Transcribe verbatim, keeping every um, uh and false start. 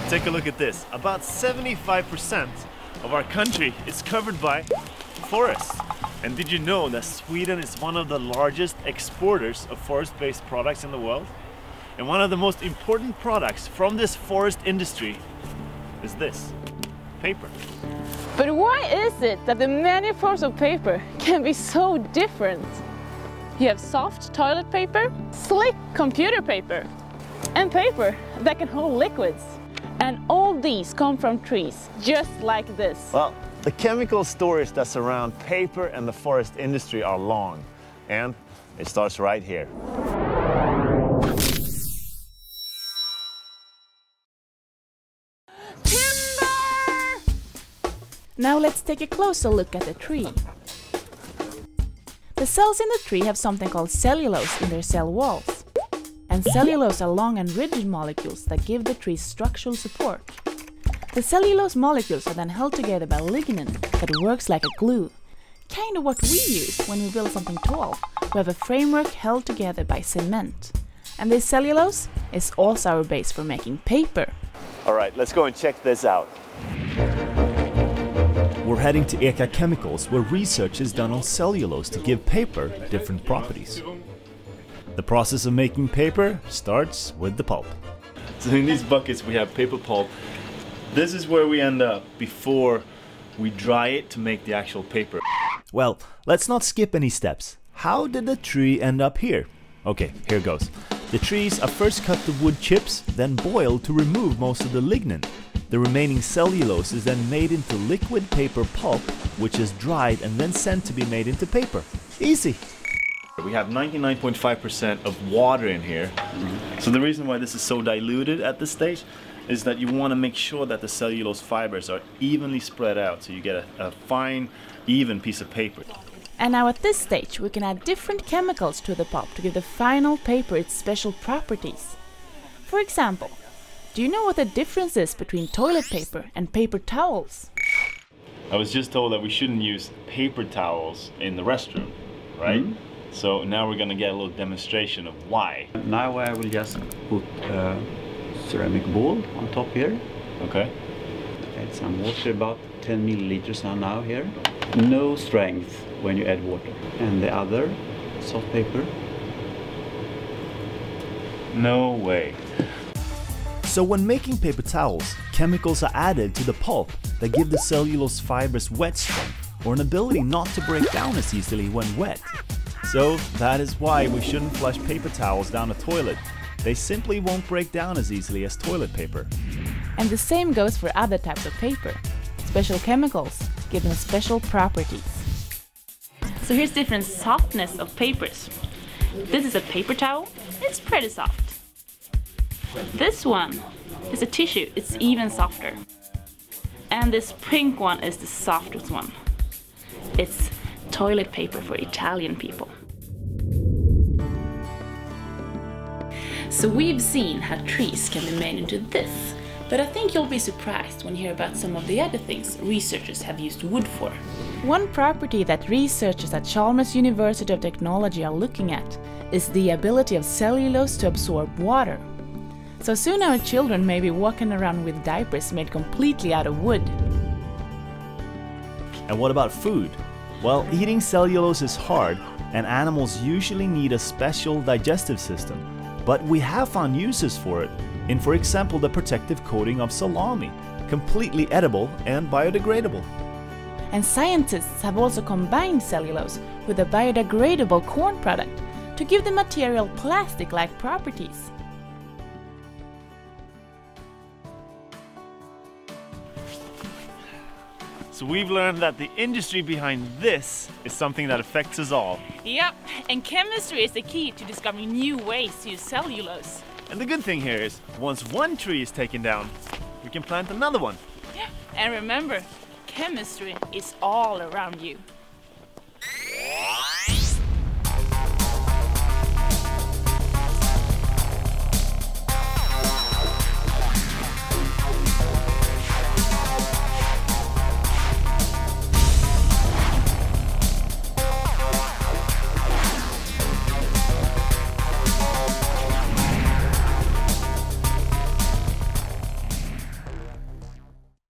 Take a look at this. About seventy-five percent of our country is covered by forests. And did you know that Sweden is one of the largest exporters of forest-based products in the world? And one of the most important products from this forest industry is this, paper. But why is it that the many forms of paper can be so different? You have soft toilet paper, slick computer paper, and paper that can hold liquids. And all these come from trees, just like this. Well, the chemical stories that surround paper and the forest industry are long, and it starts right here. Now let's take a closer look at the tree. The cells in the tree have something called cellulose in their cell walls. And cellulose are long and rigid molecules that give the tree structural support. The cellulose molecules are then held together by lignin that works like a glue. Kind of what we use when we build something tall. We have a framework held together by cement. And this cellulose is also our base for making paper. All right, let's go and check this out. We're heading to Eka Chemicals, where research is done on cellulose to give paper different properties. The process of making paper starts with the pulp. So in these buckets we have paper pulp. This is where we end up before we dry it to make the actual paper. Well, let's not skip any steps. How did the tree end up here? Okay, here goes. The trees are first cut the wood chips, then boiled to remove most of the lignin. The remaining cellulose is then made into liquid paper pulp, which is dried and then sent to be made into paper. Easy! We have ninety-nine point five percent of water in here. Mm-hmm. So the reason why this is so diluted at this stage is that you want to make sure that the cellulose fibers are evenly spread out, so you get a, a fine, even piece of paper. And now at this stage we can add different chemicals to the pulp to give the final paper its special properties. For example, do you know what the difference is between toilet paper and paper towels? I was just told that we shouldn't use paper towels in the restroom, right? Mm-hmm. So now we're going to get a little demonstration of why. Now I will just put a ceramic bowl on top here. Okay. Add some water, about ten milliliters now here. No strength when you add water. And the other soft paper. No way. So when making paper towels, chemicals are added to the pulp that give the cellulose fibers wet strength, or an ability not to break down as easily when wet. So that is why we shouldn't flush paper towels down a toilet. They simply won't break down as easily as toilet paper. And the same goes for other types of paper. Special chemicals give them special properties. So here's different softness of papers. This is a paper towel, it's pretty soft. This one is a tissue, it's even softer. And this pink one is the softest one. It's toilet paper for Italian people. So we've seen how trees can be made into this, but I think you'll be surprised when you hear about some of the other things researchers have used wood for. One property that researchers at Chalmers University of Technology are looking at is the ability of cellulose to absorb water. So soon our children may be walking around with diapers made completely out of wood. And what about food? Well, eating cellulose is hard, and animals usually need a special digestive system. But we have found uses for it in, for example, the protective coating of salami, completely edible and biodegradable. And scientists have also combined cellulose with a biodegradable corn product to give the material plastic-like properties. So we've learned that the industry behind this is something that affects us all. Yep, and chemistry is the key to discovering new ways to use cellulose. And the good thing here is, once one tree is taken down, we can plant another one. Yeah, and remember, chemistry is all around you.